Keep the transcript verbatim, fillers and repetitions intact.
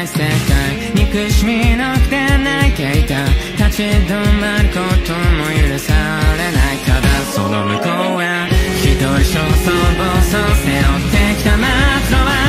ない世界、憎しみなくて泣いていた。立ち止まることも許されない。ただその向こうは一人焦燥暴走背負ってきた末路は